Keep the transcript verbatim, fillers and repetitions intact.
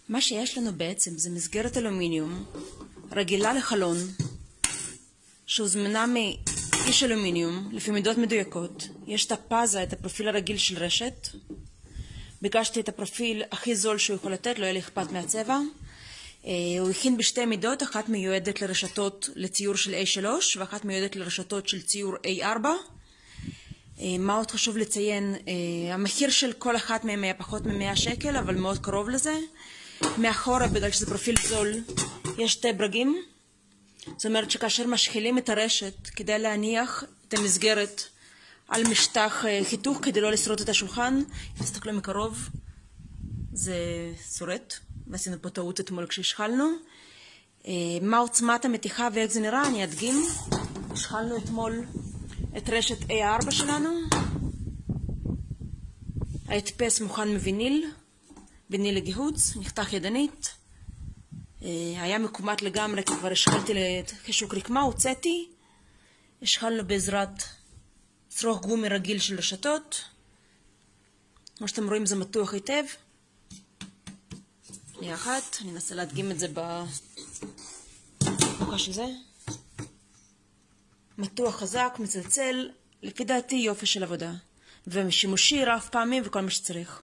מה שיש לנו בעצם זה מסגרת אלומיניום רגילה לחלון שהוזמנה מאיש אלומיניום לפי מידות מדויקות. יש את הפאזה, את הפרופיל הרגיל של רשת. ביקשתי את הפרופיל הכי זול שהוא יכול לתת, לא היה לי אכפת מהצבע. הוא הכין בשתי מידות, אחת מיועדת לרשתות לציור של איי שלוש ואחת מיועדת לרשתות של ציור איי ארבע. מה עוד חשוב לציין, המחיר של כל אחת מהם היה פחות מ-מאה שקל, אבל מאוד קרוב לזה. מאחורה, בגלל שזה פרופיל זול, יש שתי ברגים. זאת אומרת שכאשר משחילים את הרשת כדי להניח את המסגרת על משטח חיתוך כדי לא לשרוט את השולחן, תסתכלו מקרוב, זה שורט, ועשינו פה טעות אתמול כשהשחלנו. מה עוצמת המתיחה ואיך זה נראה, אני אדגים. השחלנו אתמול את רשת איי ארבע שלנו. ההדפס מוכן מוויניל, ויניל לגיהוץ, נחתך ידנית. היה מקומט לגמרי, כבר השחלתי לחישוק רקמה, הוצאתי. השחלנו בעזרת שרוך גומי רגיל של רשתות. כמו שאתם רואים זה מתוח היטב. שנייה אחת, אני אנסה להדגים את זה במוקה של זה. מתוח חזק, מצלצל, לפי דעתי יופי של עבודה. ושימושי רב פעמים וכל מה שצריך.